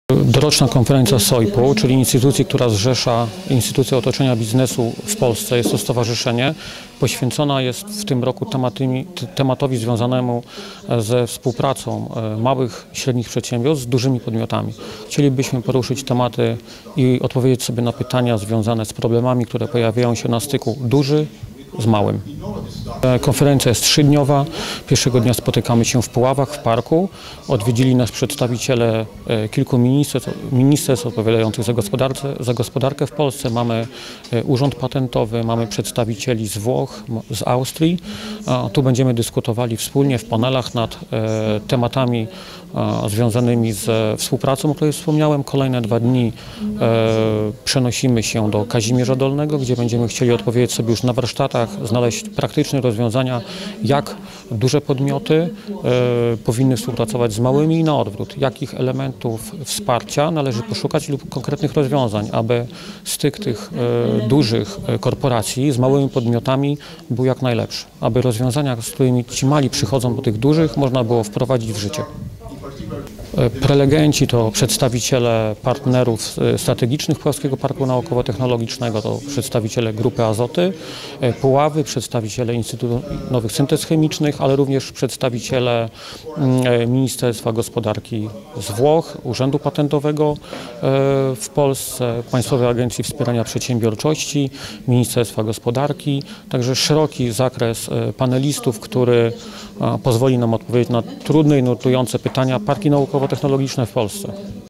Doroczna konferencja SOIP-u, czyli instytucji, która zrzesza instytucje otoczenia biznesu w Polsce, jest to stowarzyszenie, poświęcona jest w tym roku tematowi związanemu ze współpracą małych i średnich przedsiębiorstw z dużymi podmiotami. Chcielibyśmy poruszyć tematy i odpowiedzieć sobie na pytania związane z problemami, które pojawiają się na styku duży z małym. Konferencja jest 3-dniowa. Pierwszego dnia spotykamy się w Puławach, w parku. Odwiedzili nas przedstawiciele kilku ministerstw odpowiadających za gospodarkę w Polsce. Mamy Urząd Patentowy, mamy przedstawicieli z Włoch, z Austrii. Tu będziemy dyskutowali wspólnie w panelach nad tematami związanymi z współpracą, o której wspomniałem. Kolejne 2 dni przenosimy się do Kazimierza Dolnego, gdzie będziemy chcieli odpowiedzieć sobie już na warsztatach, znaleźć praktyczne rozwiązania, jak duże podmioty powinny współpracować z małymi i na odwrót. Jakich elementów wsparcia należy poszukać lub konkretnych rozwiązań, aby styk tych dużych korporacji z małymi podmiotami był jak najlepszy. Aby rozwiązania, z którymi ci mali przychodzą do tych dużych, można było wprowadzić w życie. Prelegenci to przedstawiciele partnerów strategicznych Polskiego Parku Naukowo-Technologicznego, to przedstawiciele Grupy Azoty, Puławy, przedstawiciele Instytutu Nowych Syntez Chemicznych, ale również przedstawiciele Ministerstwa Gospodarki z Włoch, Urzędu Patentowego w Polsce, Państwowej Agencji Wspierania Przedsiębiorczości, Ministerstwa Gospodarki, także szeroki zakres panelistów, który pozwoli nam odpowiedzieć na trudne i nurtujące pytania parki naukowo-technologiczne w Polsce.